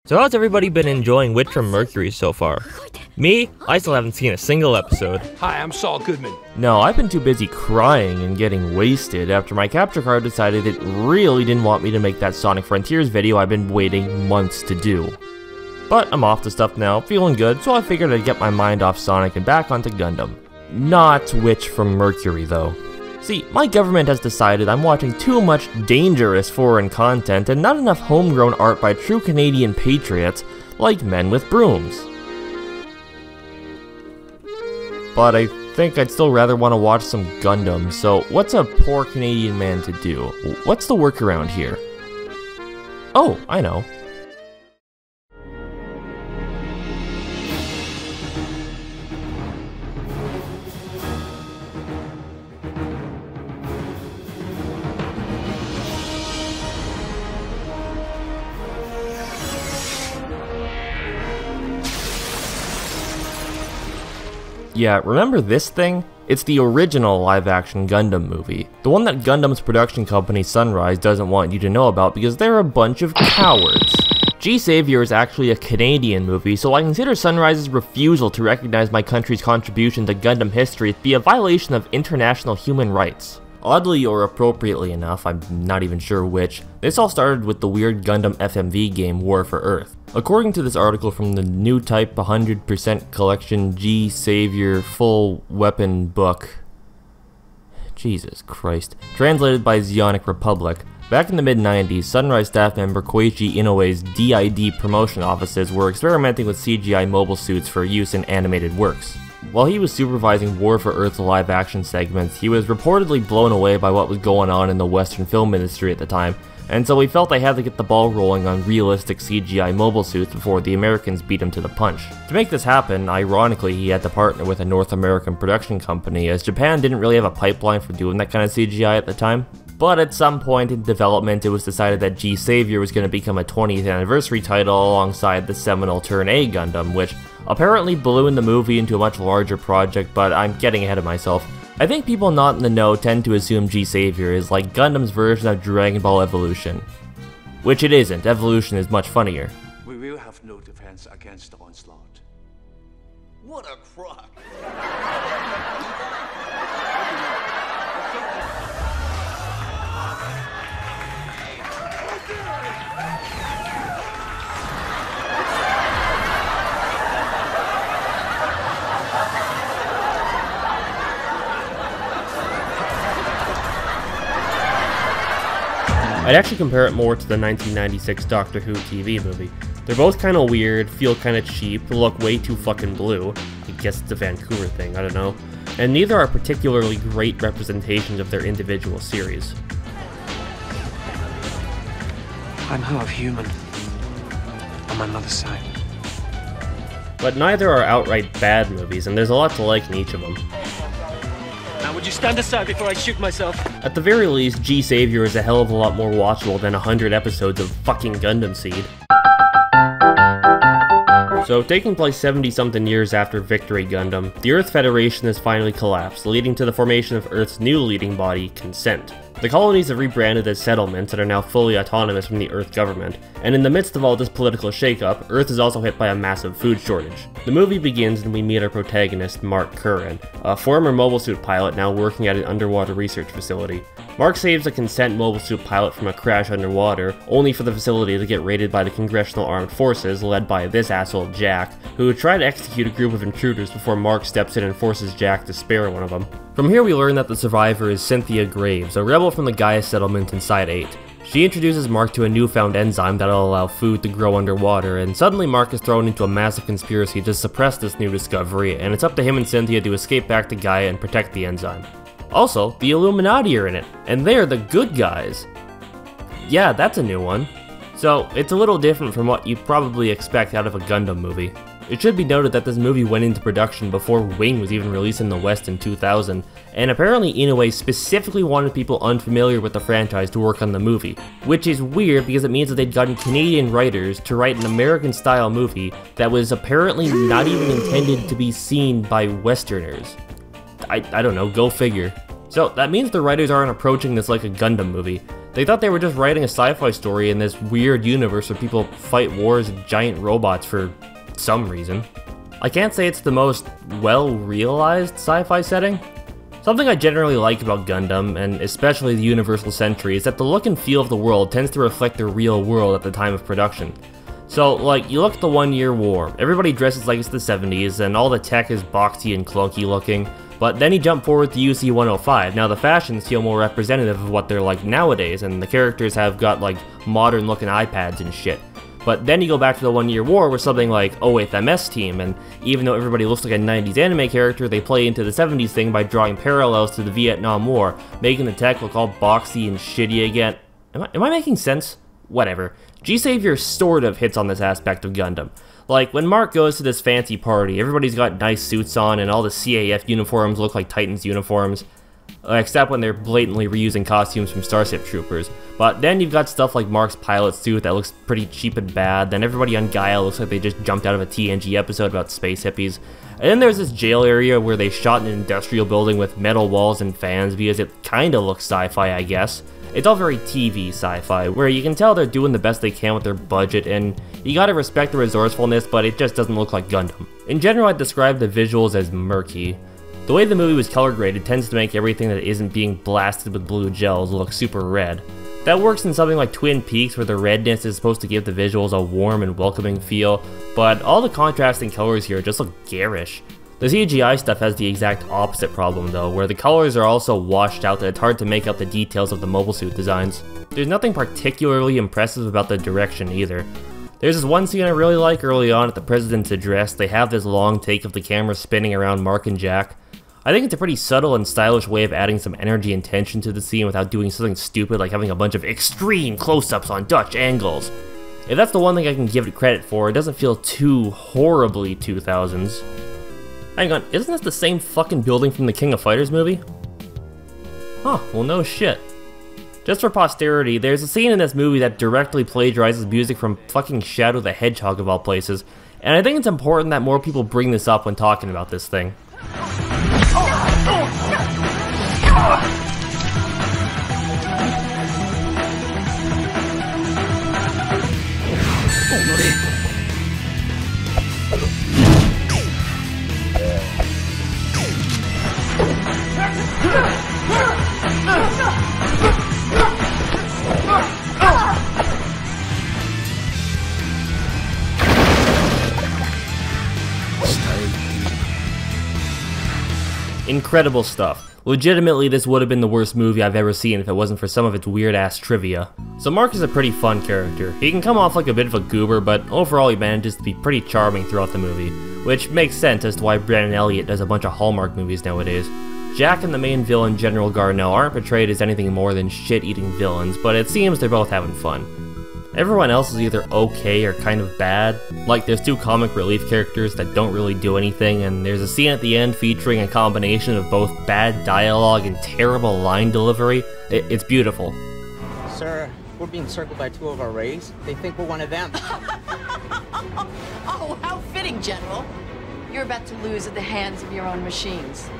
So how's everybody been enjoying Witch from Mercury so far? Me? I still haven't seen a single episode. Hi, I'm Saul Goodman. No, I've been too busy crying and getting wasted after my capture card decided it really didn't want me to make that Sonic Frontiers video I've been waiting months to do. But I'm off the stuff now, feeling good, so I figured I'd get my mind off Sonic and back onto Gundam. Not Witch from Mercury though. See, my government has decided I'm watching too much dangerous foreign content and not enough homegrown art by true Canadian patriots like Men with Brooms. But I think I'd still rather want to watch some Gundam, so what's a poor Canadian man to do? What's the workaround here? Oh, I know. Yeah, remember this thing? It's the original live-action Gundam movie. The one that Gundam's production company Sunrise doesn't want you to know about because they're a bunch of cowards. G-Savior is actually a Canadian movie, so I consider Sunrise's refusal to recognize my country's contribution to Gundam history to be a violation of international human rights. Oddly or appropriately enough, I'm not even sure which, this all started with the weird Gundam FMV game War for Earth. According to this article from the New Type 100% Collection G-Savior Full Weapon Book, Jesus Christ, translated by Zionic Republic, back in the mid-90s, Sunrise staff member Koichi Inoue's DID promotion offices were experimenting with CGI mobile suits for use in animated works. While he was supervising War for Earth's live-action segments, he was reportedly blown away by what was going on in the Western film industry at the time, and so he felt they had to get the ball rolling on realistic CGI mobile suits before the Americans beat him to the punch. To make this happen, ironically, he had to partner with a North American production company, as Japan didn't really have a pipeline for doing that kind of CGI at the time. But at some point in development, it was decided that G-Savior was going to become a 20th anniversary title alongside the seminal Turn A Gundam, which apparently ballooned the movie into a much larger project, but I'm getting ahead of myself. I think people not in the know tend to assume G-Savior is like Gundam's version of Dragon Ball Evolution. Which it isn't, Evolution is much funnier. We will have no defense against the onslaught. What a crock! I'd actually compare it more to the 1996 Doctor Who TV movie. They're both kinda weird, feel kinda cheap, look way too fucking blue. I guess it's a Vancouver thing, I don't know. And neither are particularly great representations of their individual series. I'm half human. On my mother's side. But neither are outright bad movies, and there's a lot to like in each of them. Now would you stand aside before I shoot myself? At the very least, G-Savior is a hell of a lot more watchable than 100 episodes of fucking Gundam Seed. So, taking place 70-something years after Victory Gundam, the Earth Federation has finally collapsed, leading to the formation of Earth's new leading body, Consent. The colonies have rebranded as settlements and are now fully autonomous from the Earth government, and in the midst of all this political shakeup, Earth is also hit by a massive food shortage. The movie begins and we meet our protagonist, Mark Curran, a former mobile suit pilot now working at an underwater research facility. Mark saves a Consent mobile suit pilot from a crash underwater, only for the facility to get raided by the Congressional Armed Forces, led by this asshole Jack, who try to execute a group of intruders before Mark steps in and forces Jack to spare one of them. From here we learn that the survivor is Cynthia Graves, a rebel from the Gaia settlement in Side 8. She introduces Mark to a newfound enzyme that'll allow food to grow underwater, and suddenly Mark is thrown into a massive conspiracy to suppress this new discovery, and it's up to him and Cynthia to escape back to Gaia and protect the enzyme. Also, the Illuminati are in it, and they're the good guys. Yeah, that's a new one. So, it's a little different from what you'd probably expect out of a Gundam movie. It should be noted that this movie went into production before Wing was even released in the West in 2000, and apparently Inoue specifically wanted people unfamiliar with the franchise to work on the movie, which is weird because it means that they'd gotten Canadian writers to write an American-style movie that was apparently not even intended to be seen by Westerners. I don't know, go figure. So that means the writers aren't approaching this like a Gundam movie. They thought they were just writing a sci-fi story in this weird universe where people fight wars with giant robots for some reason. I can't say it's the most well-realized sci-fi setting. Something I generally like about Gundam, and especially the Universal Century, is that the look and feel of the world tends to reflect the real world at the time of production. So, like, you look at the 1 Year War, everybody dresses like it's the 70s, and all the tech is boxy and clunky looking, but then you jump forward to UC-105. Now the fashions feel more representative of what they're like nowadays, and the characters have got, like, modern looking iPads and shit. But then you go back to the 1 Year War with something like OFMS Team, and even though everybody looks like a 90s anime character, they play into the 70s thing by drawing parallels to the Vietnam War, making the tech look all boxy and shitty again. Am I making sense? Whatever. G-Savior sort of hits on this aspect of Gundam. Like, when Mark goes to this fancy party, everybody's got nice suits on, and all the CAF uniforms look like Titans uniforms. Except when they're blatantly reusing costumes from Starship Troopers. But then you've got stuff like Mark's pilot suit that looks pretty cheap and bad, then everybody on Gaia looks like they just jumped out of a TNG episode about space hippies. And then there's this jail area where they shot in an industrial building with metal walls and fans because it kinda looks sci-fi, I guess. It's all very TV sci-fi, where you can tell they're doing the best they can with their budget, and you gotta respect the resourcefulness, but it just doesn't look like Gundam. In general, I'd describe the visuals as murky. The way the movie was color graded tends to make everything that isn't being blasted with blue gels look super red. That works in something like Twin Peaks, where the redness is supposed to give the visuals a warm and welcoming feel, but all the contrasting colors here just look garish. The CGI stuff has the exact opposite problem though, where the colors are all so washed out that it's hard to make out the details of the mobile suit designs. There's nothing particularly impressive about the direction either. There's this one scene I really like early on at the President's address. They have this long take of the camera spinning around Mark and Jack. I think it's a pretty subtle and stylish way of adding some energy and tension to the scene without doing something stupid like having a bunch of extreme close-ups on Dutch angles. If that's the one thing I can give it credit for, it doesn't feel too horribly 2000s. Hang on, isn't this the same fucking building from the King of Fighters movie? Huh, well no shit. Just for posterity, there's a scene in this movie that directly plagiarizes music from fucking Shadow the Hedgehog of all places, and I think it's important that more people bring this up when talking about this thing. Incredible stuff. Legitimately, this would have been the worst movie I've ever seen if it wasn't for some of its weird-ass trivia. So Mark is a pretty fun character. He can come off like a bit of a goober, but overall he manages to be pretty charming throughout the movie, which makes sense as to why Brandon Elliott does a bunch of Hallmark movies nowadays. Jack and the main villain, General Garneau, aren't portrayed as anything more than shit-eating villains, but it seems they're both having fun. Everyone else is either okay or kind of bad. Like, there's two comic relief characters that don't really do anything, and there's a scene at the end featuring a combination of both bad dialogue and terrible line delivery. It's beautiful. Sir, we're being circled by two of our rays. They think we're one of them. Oh, how fitting, General. You're about to lose at the hands of your own machines.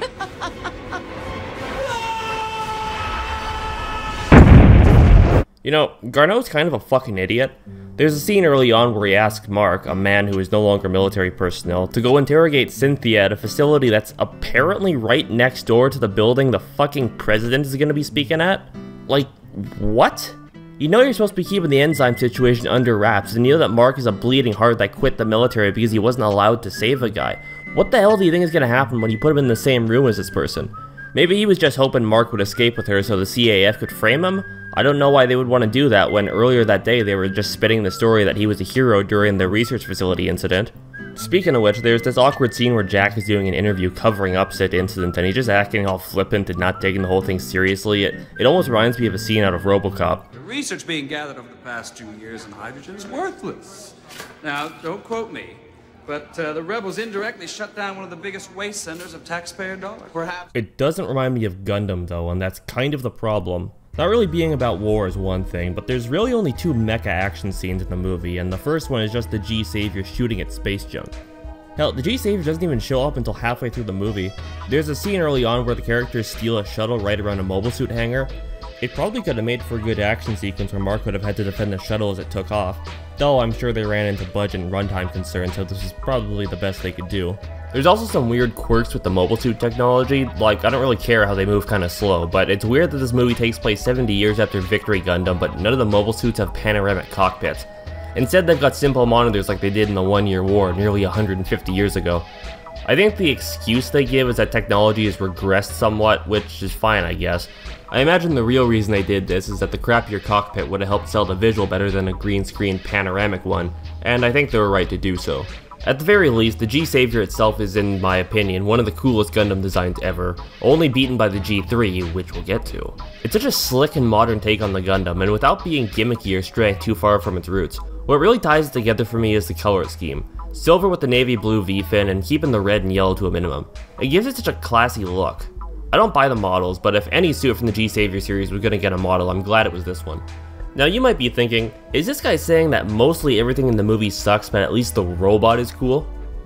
You know, Garneau's kind of a fucking idiot. There's a scene early on where he asked Mark, a man who is no longer military personnel, to go interrogate Cynthia at a facility that's apparently right next door to the building the fucking president is gonna be speaking at. Like, what? You know you're supposed to be keeping the enzyme situation under wraps, and you know that Mark is a bleeding heart that quit the military because he wasn't allowed to save a guy. What the hell do you think is gonna happen when you put him in the same room as this person? Maybe he was just hoping Mark would escape with her so the CAF could frame him? I don't know why they would want to do that when earlier that day they were just spitting the story that he was a hero during the research facility incident. Speaking of which, there's this awkward scene where Jack is doing an interview covering up said incident and he's just acting all flippant and not taking the whole thing seriously. It almost reminds me of a scene out of RoboCop. The research being gathered over the past 2 years in hydrogen is worthless. Now, don't quote me, but the rebels indirectly shut down one of the biggest waste centers of taxpayer dollars. Perhaps. It doesn't remind me of Gundam though, and that's kind of the problem. Not really being about war is one thing, but there's really only two mecha action scenes in the movie, and the first one is just the G-Savior shooting at space junk. Hell, the G-Savior doesn't even show up until halfway through the movie. There's a scene early on where the characters steal a shuttle right around a mobile suit hangar, It probably could have made for a good action sequence where Mark would have had to defend the shuttle as it took off, though I'm sure they ran into budget and runtime concerns, so this is probably the best they could do. There's also some weird quirks with the mobile suit technology, like I don't really care how they move kinda slow, but it's weird that this movie takes place 70 years after Victory Gundam, but none of the mobile suits have panoramic cockpits. Instead, they've got simple monitors like they did in the One-Year War nearly 150 years ago. I think the excuse they give is that technology has regressed somewhat, which is fine I guess. I imagine the real reason they did this is that the crappier cockpit would have helped sell the visual better than a green screen panoramic one, and I think they were right to do so. At the very least, the G-Savior itself is, in my opinion, one of the coolest Gundam designs ever, only beaten by the G3, which we'll get to. It's such a slick and modern take on the Gundam, and without being gimmicky or straying too far from its roots. What really ties it together for me is the color scheme. Silver with the navy blue V-fin and keeping the red and yellow to a minimum. It gives it such a classy look. I don't buy the models, but if any suit from the G-Savior series was gonna get a model, I'm glad it was this one. Now you might be thinking, is this guy saying that mostly everything in the movie sucks but at least the robot is cool?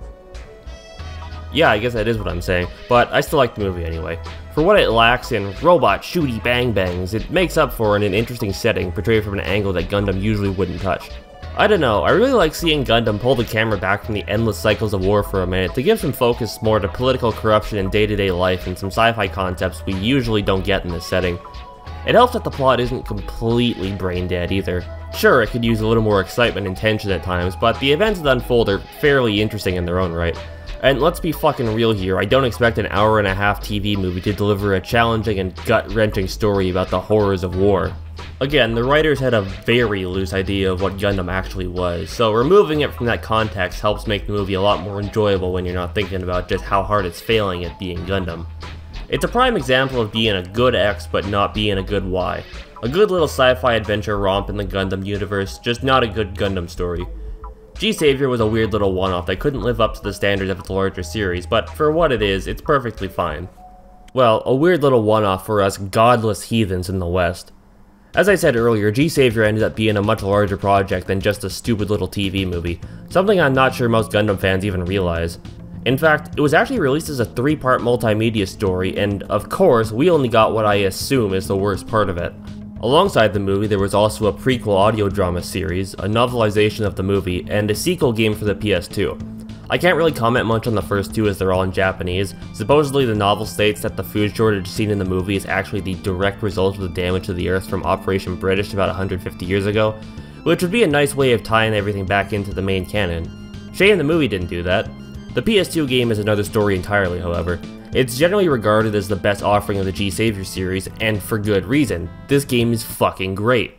Yeah, I guess that is what I'm saying, but I still like the movie anyway. For what it lacks in robot shooty bang bangs, it makes up for in an interesting setting portrayed from an angle that Gundam usually wouldn't touch. I don't know, I really like seeing Gundam pull the camera back from the endless cycles of war for a minute to give some focus more to political corruption in day-to-day life and some sci-fi concepts we usually don't get in this setting. It helps that the plot isn't completely brain dead either. Sure, it could use a little more excitement and tension at times, but the events that unfold are fairly interesting in their own right. And let's be fucking real here, I don't expect an hour-and-a-half TV movie to deliver a challenging and gut-wrenching story about the horrors of war. Again, the writers had a very loose idea of what Gundam actually was, so removing it from that context helps make the movie a lot more enjoyable when you're not thinking about just how hard it's failing at being Gundam. It's a prime example of being a good X but not being a good Y. A good little sci-fi adventure romp in the Gundam universe, just not a good Gundam story. G-Savior was a weird little one-off that couldn't live up to the standards of its larger series, but for what it is, it's perfectly fine. Well, a weird little one-off for us godless heathens in the West. As I said earlier, G-Savior ended up being a much larger project than just a stupid little TV movie, something I'm not sure most Gundam fans even realize. In fact, it was actually released as a 3-part multimedia story, and of course, we only got what I assume is the worst part of it. Alongside the movie, there was also a prequel audio drama series, a novelization of the movie, and a sequel game for the PS2. I can't really comment much on the first two as they're all in Japanese. Supposedly the novel states that the food shortage seen in the movie is actually the direct result of the damage to the Earth from Operation British about 150 years ago, which would be a nice way of tying everything back into the main canon. Shame the movie didn't do that. The PS2 game is another story entirely, however. It's generally regarded as the best offering of the G-Savior series, and for good reason. This game is fucking great.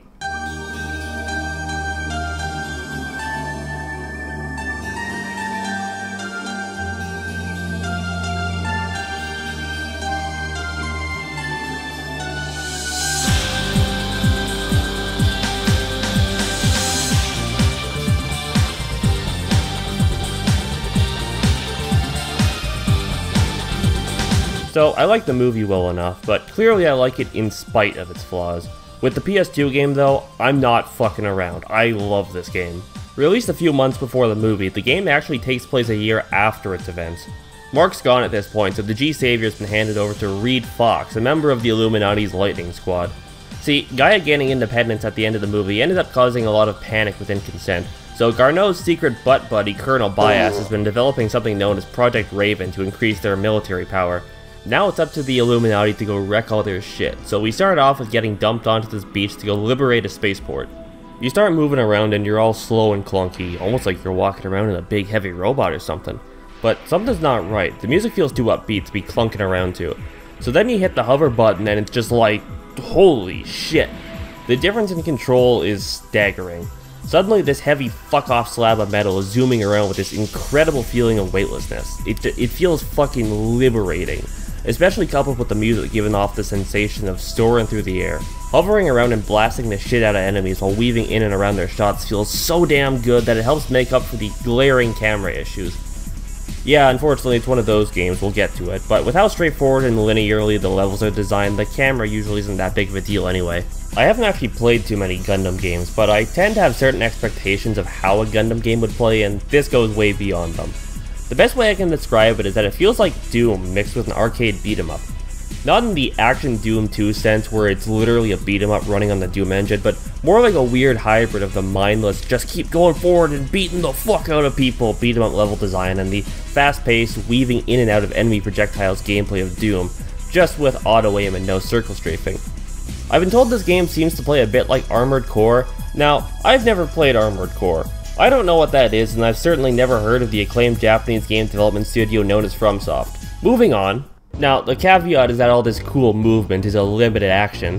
So, I like the movie well enough, but clearly I like it in spite of its flaws. With the PS2 game though, I'm not fucking around. I love this game. Released a few months before the movie, the game actually takes place a year after its events. Mark's gone at this point, so the G-Savior's been handed over to Reed Fox, a member of the Illuminati's Lightning Squad. See, Gaia gaining independence at the end of the movie ended up causing a lot of panic within Consent, so Garneau's secret butt buddy Colonel Bias has been developing something known as Project Raven to increase their military power. Now it's up to the Illuminati to go wreck all their shit, so we start off with getting dumped onto this beach to go liberate a spaceport. You start moving around and you're all slow and clunky, almost like you're walking around in a big heavy robot or something. But something's not right, the music feels too upbeat to be clunking around to. So then you hit the hover button and it's just like, holy shit. The difference in control is staggering. Suddenly this heavy fuck-off slab of metal is zooming around with this incredible feeling of weightlessness. It feels fucking liberating. Especially coupled with the music giving off the sensation of soaring through the air. Hovering around and blasting the shit out of enemies while weaving in and around their shots feels so damn good that it helps make up for the glaring camera issues. Yeah, unfortunately it's one of those games, we'll get to it, but with how straightforward and linearly the levels are designed, the camera usually isn't that big of a deal anyway. I haven't actually played too many Gundam games, but I tend to have certain expectations of how a Gundam game would play, and this goes way beyond them. The best way I can describe it is that it feels like Doom mixed with an arcade beat-em-up. Not in the action Doom 2 sense where it's literally a beat 'em up running on the Doom engine, but more like a weird hybrid of the mindless, just keep going forward and beating the fuck out of people beat 'em up level design and the fast-paced, weaving in and out of enemy projectiles gameplay of Doom, just with auto aim and no circle strafing. I've been told this game seems to play a bit like Armored Core. Now, I've never played Armored Core. I don't know what that is, and I've certainly never heard of the acclaimed Japanese game development studio known as FromSoft. Moving on. Now, the caveat is that all this cool movement is a limited action.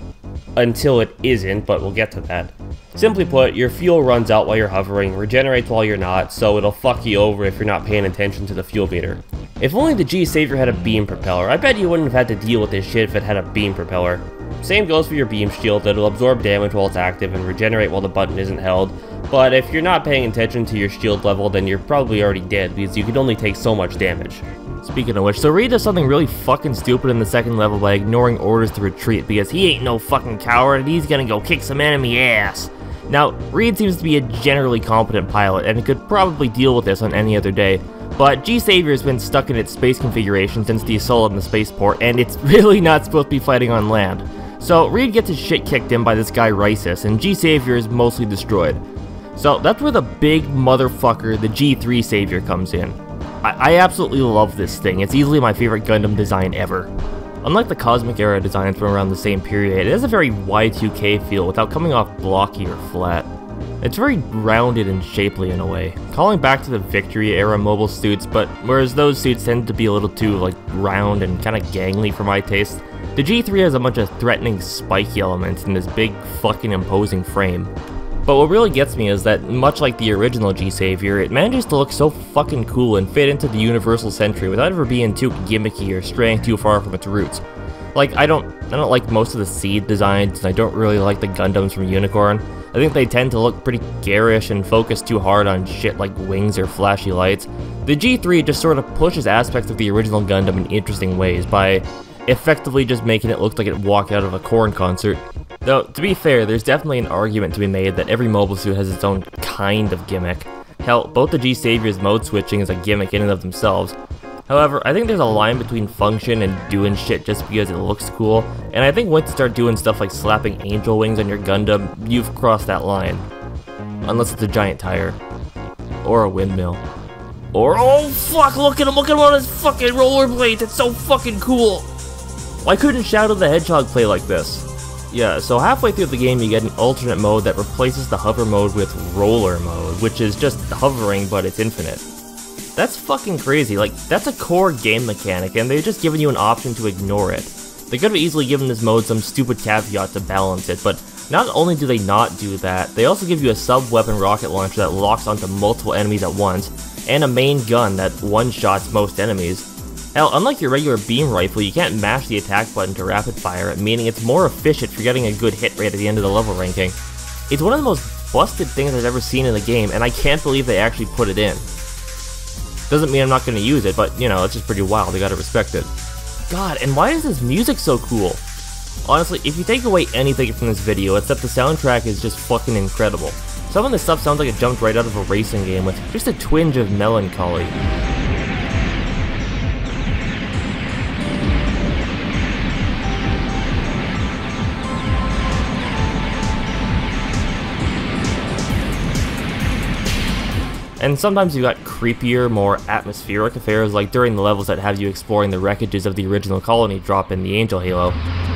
Until it isn't, but we'll get to that. Simply put, your fuel runs out while you're hovering, regenerates while you're not, so it'll fuck you over if you're not paying attention to the fuel meter. If only the G-Savior had a beam propeller, I bet you wouldn't have had to deal with this shit if it had a beam propeller. Same goes for your beam shield, it'll absorb damage while it's active and regenerate while the button isn't held, but if you're not paying attention to your shield level, then you're probably already dead, because you can only take so much damage. Speaking of which, so Reed does something really fucking stupid in the second level by ignoring orders to retreat, because he ain't no fucking coward and he's gonna go kick some enemy ass. Now, Reed seems to be a generally competent pilot, and could probably deal with this on any other day, but G-Savior has been stuck in its space configuration since the assault on the spaceport, and it's really not supposed to be fighting on land. So Reed gets his shit kicked in by this guy Rysis, and G-Savior is mostly destroyed. So that's where the big motherfucker, the G3 Savior, comes in. I absolutely love this thing, it's easily my favorite Gundam design ever. Unlike the Cosmic Era designs from around the same period, it has a very Y2K feel without coming off blocky or flat. It's very rounded and shapely in a way, calling back to the Victory Era mobile suits, but whereas those suits tend to be a little too round and kinda gangly for my taste, the G3 has a bunch of threatening spiky elements in this big fucking imposing frame. But what really gets me is that, much like the original G-Savior, it manages to look so fucking cool and fit into the Universal Sentry without ever being too gimmicky or straying too far from its roots. Like, I don't like most of the Seed designs, and I don't really like the Gundams from Unicorn. I think they tend to look pretty garish and focus too hard on shit like wings or flashy lights. The G3 just sort of pushes aspects of the original Gundam in interesting ways by effectively just making it look like it walked out of a Korn concert. Though, to be fair, there's definitely an argument to be made that every mobile suit has its own kind of gimmick. Hell, both the G-Savior's mode switching is a gimmick in and of themselves. However, I think there's a line between function and doing shit just because it looks cool, and I think once you start doing stuff like slapping angel wings on your Gundam, you've crossed that line. Unless it's a giant tire. Or a windmill. Or, oh fuck, look at him on his fucking rollerblades, it's so fucking cool! Why couldn't Shadow the Hedgehog play like this? Yeah, so halfway through the game you get an alternate mode that replaces the hover mode with roller mode, which is just hovering but it's infinite. That's fucking crazy, like, that's a core game mechanic and they've just given you an option to ignore it. They could have easily given this mode some stupid caveat to balance it, but not only do they not do that, they also give you a sub-weapon rocket launcher that locks onto multiple enemies at once, and a main gun that one-shots most enemies. Hell, unlike your regular beam rifle, you can't mash the attack button to rapid fire it, meaning it's more efficient for getting a good hit rate at the end of the level ranking. It's one of the most busted things I've ever seen in the game, and I can't believe they actually put it in. Doesn't mean I'm not going to use it, but, you know, it's just pretty wild, you gotta respect it. God, and why is this music so cool? Honestly, if you take away anything from this video, it's that the soundtrack is just fucking incredible. Some of this stuff sounds like it jumped right out of a racing game with just a twinge of melancholy. And sometimes you've got creepier, more atmospheric affairs, like during the levels that have you exploring the wreckages of the original colony drop in the Angel Halo.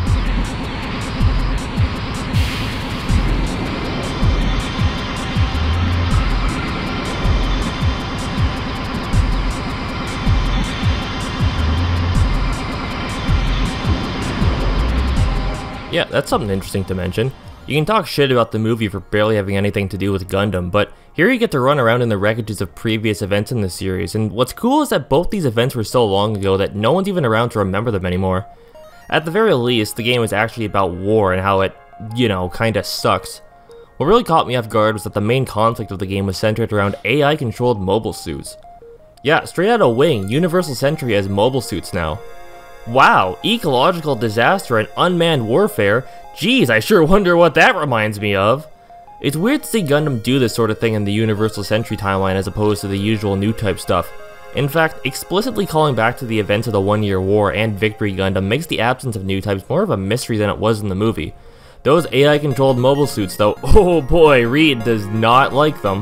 Yeah, that's something interesting to mention. You can talk shit about the movie for barely having anything to do with Gundam, but here you get to run around in the wreckages of previous events in the series, and what's cool is that both these events were so long ago that no one's even around to remember them anymore. At the very least, the game is actually about war and how it, you know, kinda sucks. What really caught me off guard was that the main conflict of the game was centered around AI-controlled mobile suits. Yeah, straight out of Wing, Universal Sentry has mobile suits now. Wow, ecological disaster and unmanned warfare? Geez, I sure wonder what that reminds me of. It's weird to see Gundam do this sort of thing in the Universal Sentry timeline as opposed to the usual new type stuff. In fact, explicitly calling back to the events of the One-Year War and Victory Gundam makes the absence of new types more of a mystery than it was in the movie. Those AI-controlled mobile suits though, oh boy, Reed does not like them.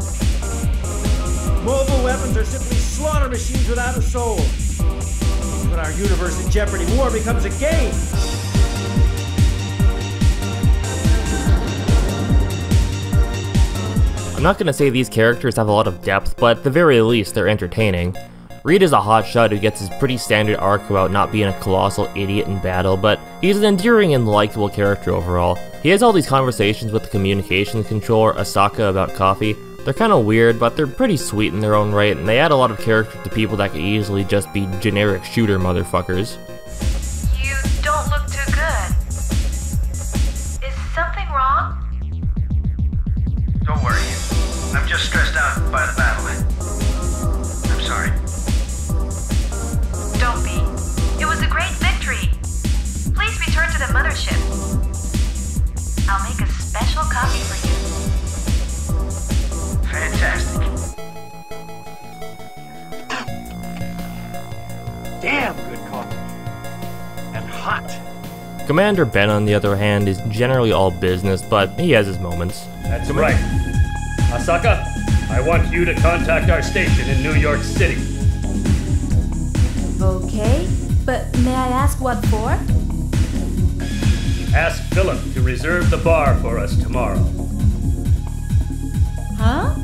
Mobile weapons are simply slaughter machines without a soul. Put our universe in jeopardy, war becomes a game. I'm not gonna say these characters have a lot of depth, but at the very least, they're entertaining. Reed is a hotshot who gets his pretty standard arc about not being a colossal idiot in battle, but he's an endearing and likable character overall. He has all these conversations with the communications controller, Asaka, about coffee. They're kinda weird, but they're pretty sweet in their own right, and they add a lot of character to people that could easily just be generic shooter motherfuckers. You don't look too good. Is something wrong? Don't worry. I'm just stressed out by the battle. I'm sorry. Don't be. It was a great victory. Please return to the mothership. I'll make a special copy for you. Fantastic. Damn good coffee. And hot. Commander Ben, on the other hand, is generally all business, but he has his moments. That's right. Asaka, I want you to contact our station in New York City. Okay, but may I ask what for? Ask Philip to reserve the bar for us tomorrow. Huh?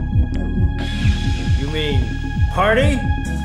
You mean party?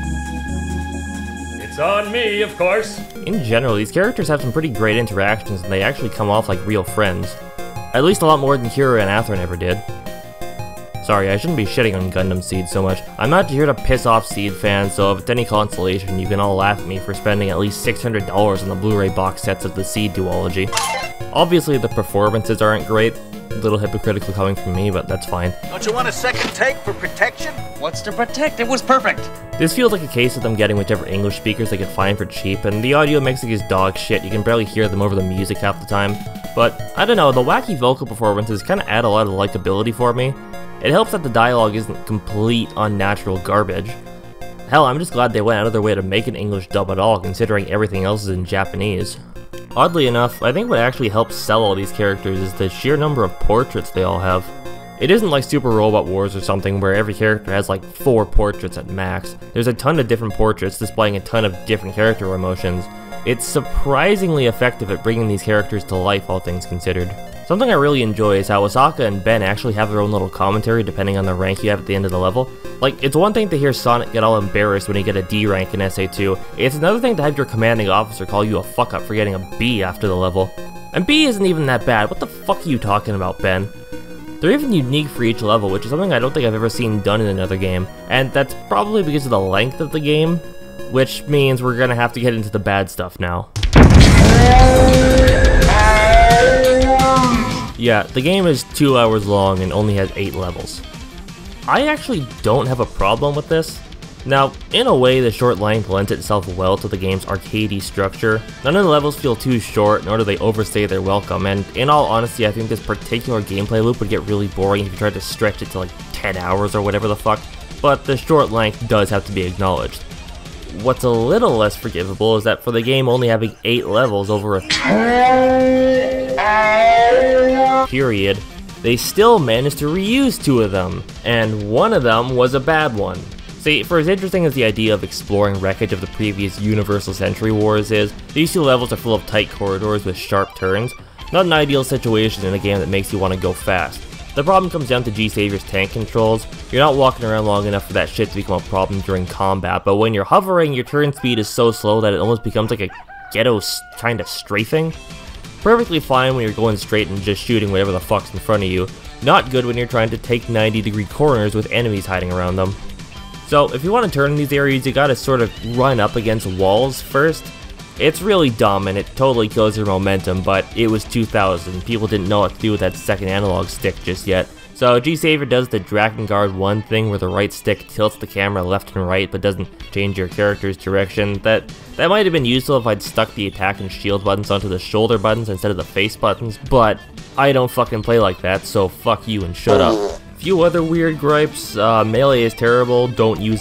It's on me, of course. In general, these characters have some pretty great interactions and they actually come off like real friends. At least a lot more than Kira and Atherin ever did. Sorry, I shouldn't be shitting on Gundam Seed so much. I'm not here to piss off Seed fans, so if it's any consolation, you can all laugh at me for spending at least $600 on the Blu-ray box sets of the Seed duology. Obviously, the performances aren't great. A little hypocritical coming from me, but that's fine. Don't you want a second take for protection? What's to protect? It was perfect. This feels like a case of them getting whichever English speakers they could find for cheap, and the audio mixing is dog shit. You can barely hear them over the music half the time. But, I don't know, the wacky vocal performances kinda add a lot of likability for me. It helps that the dialogue isn't complete unnatural garbage. Hell, I'm just glad they went out of their way to make an English dub at all, considering everything else is in Japanese. Oddly enough, I think what actually helps sell all these characters is the sheer number of portraits they all have. It isn't like Super Robot Wars or something where every character has like 4 portraits at max. There's a ton of different portraits displaying a ton of different character emotions. It's surprisingly effective at bringing these characters to life, all things considered. Something I really enjoy is how Asaka and Ben actually have their own little commentary depending on the rank you have at the end of the level. Like, it's one thing to hear Sonic get all embarrassed when you get a D rank in SA2, it's another thing to have your commanding officer call you a fuck up for getting a B after the level. And B isn't even that bad, what the fuck are you talking about, Ben? They're even unique for each level, which is something I don't think I've ever seen done in another game, and that's probably because of the length of the game, which means we're gonna have to get into the bad stuff now. Yeah, the game is 2 hours long and only has 8 levels. I actually don't have a problem with this. Now, in a way, the short length lends itself well to the game's arcadey structure. None of the levels feel too short, nor do they overstay their welcome, and in all honesty, I think this particular gameplay loop would get really boring if you tried to stretch it to like 10 hours or whatever the fuck, but the short length does have to be acknowledged. What's a little less forgivable is that for the game only having 8 levels over a period, they still managed to reuse 2 of them, and one of them was a bad one. See, for as interesting as the idea of exploring wreckage of the previous Universal Century Wars is, these 2 levels are full of tight corridors with sharp turns. Not an ideal situation in a game that makes you want to go fast. The problem comes down to G-Savior's tank controls. You're not walking around long enough for that shit to become a problem during combat, but when you're hovering, your turn speed is so slow that it almost becomes like a ghetto kind of strafing. Perfectly fine when you're going straight and just shooting whatever the fuck's in front of you. Not good when you're trying to take 90-degree corners with enemies hiding around them. So if you want to turn in these areas, you gotta sort of run up against walls first. It's really dumb and it totally kills your momentum, but it was 2000, people didn't know what to do with that second analog stick just yet. So G-Savior does the Drakengard 1 thing where the right stick tilts the camera left and right but doesn't change your character's direction. That might have been useful if I'd stuck the attack and shield buttons onto the shoulder buttons instead of the face buttons, but I don't fucking play like that, so fuck you and shut up. Few other weird gripes, melee is terrible, don't use it.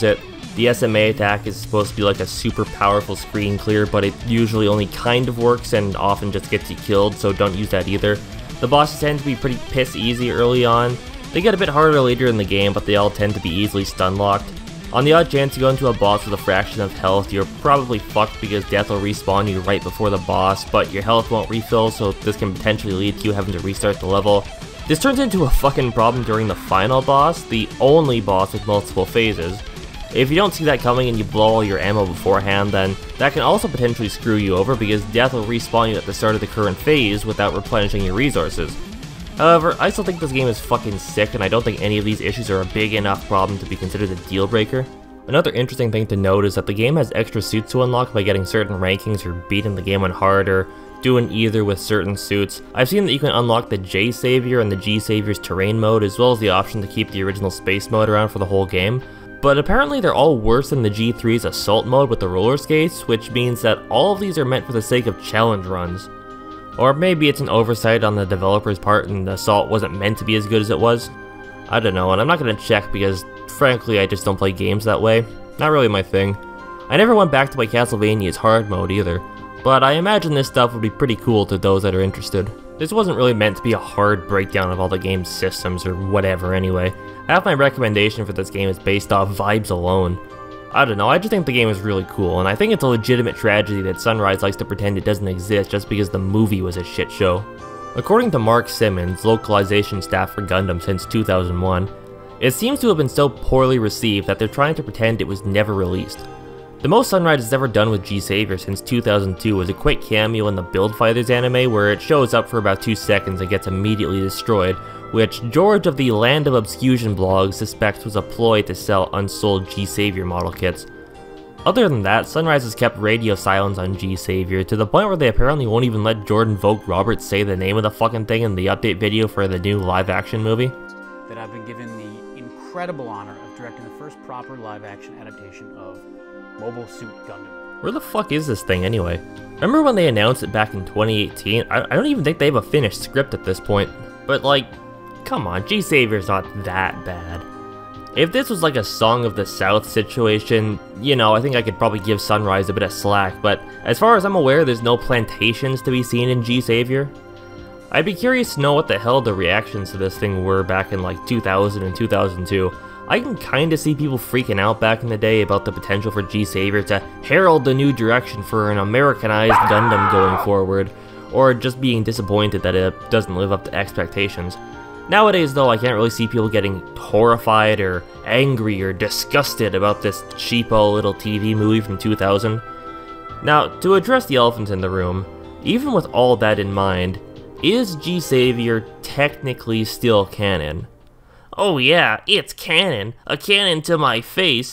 The SMA attack is supposed to be like a super powerful screen clear, but it usually only kind of works and often just gets you killed, so don't use that either. The bosses tend to be pretty piss easy early on. They get a bit harder later in the game, but they all tend to be easily stun locked. On the odd chance you go into a boss with a fraction of health, you're probably fucked because death will respawn you right before the boss, but your health won't refill, so this can potentially lead to you having to restart the level. This turns into a fucking problem during the final boss, the only boss with multiple phases. If you don't see that coming and you blow all your ammo beforehand, then that can also potentially screw you over because death will respawn you at the start of the current phase without replenishing your resources. However, I still think this game is fucking sick, and I don't think any of these issues are a big enough problem to be considered a deal breaker. Another interesting thing to note is that the game has extra suits to unlock by getting certain rankings or beating the game on hard or doing either with certain suits. I've seen that you can unlock the J Savior and the G Savior's terrain mode, as well as the option to keep the original space mode around for the whole game. But apparently they're all worse than the G3's assault mode with the roller skates, which means that all of these are meant for the sake of challenge runs. Or maybe it's an oversight on the developer's part and the assault wasn't meant to be as good as it was. I don't know, and I'm not going to check because frankly I just don't play games that way. Not really my thing. I never went back to play Castlevania's hard mode either, but I imagine this stuff would be pretty cool to those that are interested. This wasn't really meant to be a hard breakdown of all the game's systems or whatever anyway. Half my recommendation for this game is based off vibes alone. I don't know, I just think the game is really cool, and I think it's a legitimate tragedy that Sunrise likes to pretend it doesn't exist just because the movie was a shit show. According to Mark Simmons, localization staff for Gundam since 2001, it seems to have been so poorly received that they're trying to pretend it was never released. The most Sunrise has ever done with G Savior since 2002 was a quick cameo in the Build Fighters anime where it shows up for about 2 seconds and gets immediately destroyed, which George of the Land of Obscusion blog suspects was a ploy to sell unsold G Savior model kits. Other than that, Sunrise has kept radio silence on G Savior to the point where they apparently won't even let Jordan Vogt Roberts say the name of the fucking thing in the update video for the new live-action movie. That I've been given the incredible honor of directing the first proper live-action adaptation of Mobile Suit Gundam. Where the fuck is this thing anyway? Remember when they announced it back in 2018? I don't even think they have a finished script at this point. But like, come on, G Savior's not that bad. If this was like a Song of the South situation, you know, I think I could probably give Sunrise a bit of slack, but as far as I'm aware, there's no plantations to be seen in G Savior. I'd be curious to know what the hell the reactions to this thing were back in like 2000 and 2002. I can kinda see people freaking out back in the day about the potential for G Savior to herald the new direction for an Americanized Gundam going forward, or just being disappointed that it doesn't live up to expectations. Nowadays though, I can't really see people getting horrified or angry or disgusted about this cheapo little TV movie from 2000. Now, to address the elephant in the room, even with all that in mind, is G Savior technically still canon? Oh yeah, it's canon. A cannon to my face.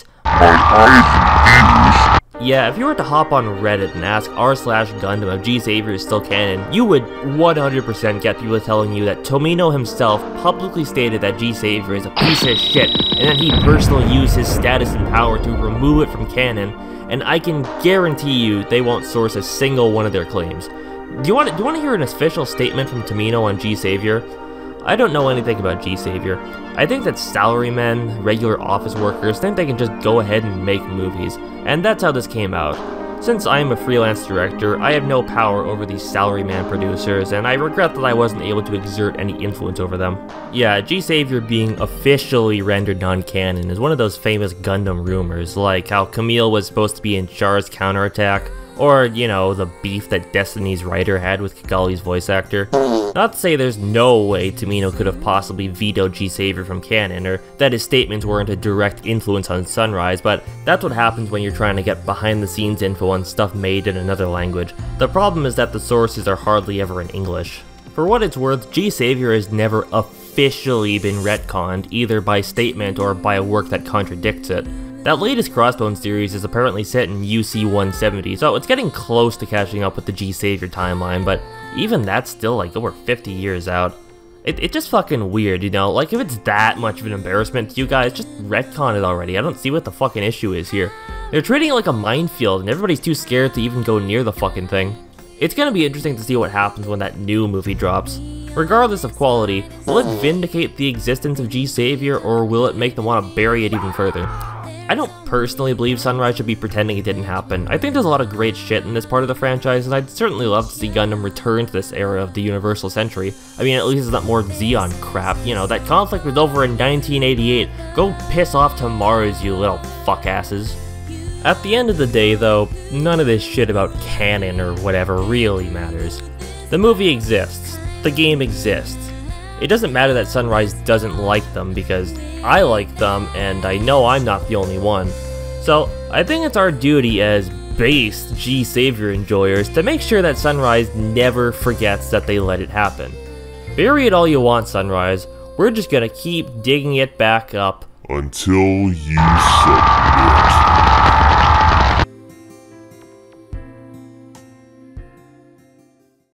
Yeah, if you were to hop on Reddit and ask r/Gundam if G Savior is still canon, you would 100% get people telling you that Tomino himself publicly stated that G Savior is a piece of shit, and that he personally used his status and power to remove it from canon, and I can guarantee you they won't source a single one of their claims. Do you want to hear an official statement from Tomino on G Savior? I don't know anything about G Savior. I think that salarymen, regular office workers, think they can just go ahead and make movies, and that's how this came out. Since I am a freelance director, I have no power over these salaryman producers, and I regret that I wasn't able to exert any influence over them. Yeah, G Savior being officially rendered non-canon is one of those famous Gundam rumors, like how Camille was supposed to be in Char's counterattack, or, you know, the beef that Destiny's writer had with Kigali's voice actor. Not to say there's no way Tomino could have possibly vetoed G Savior from canon, or that his statements weren't a direct influence on Sunrise, but that's what happens when you're trying to get behind-the-scenes info on stuff made in another language. The problem is that the sources are hardly ever in English. For what it's worth, G Savior has never officially been retconned, either by statement or by a work that contradicts it. That latest Crossbones series is apparently set in UC 170, so it's getting close to catching up with the G Savior timeline, but even that's still like over 50 years out. It's just fucking weird, you know? Like, if it's that much of an embarrassment to you guys, just retcon it already. I don't see what the fucking issue is here. They're treating it like a minefield, and everybody's too scared to even go near the fucking thing. It's gonna be interesting to see what happens when that new movie drops. Regardless of quality, will it vindicate the existence of G Savior, or will it make them want to bury it even further? I don't personally believe Sunrise should be pretending it didn't happen. I think there's a lot of great shit in this part of the franchise, and I'd certainly love to see Gundam return to this era of the Universal Century. I mean, at least it's not more Zeon crap. You know, that conflict was over in 1988. Go piss off to Mars, you little fuckasses. At the end of the day, though, none of this shit about canon or whatever really matters. The movie exists. The game exists. It doesn't matter that Sunrise doesn't like them, because I like them, and I know I'm not the only one. So, I think it's our duty as based G-Savior enjoyers to make sure that Sunrise never forgets that they let it happen. Bury it all you want, Sunrise. We're just gonna keep digging it back up until you submit.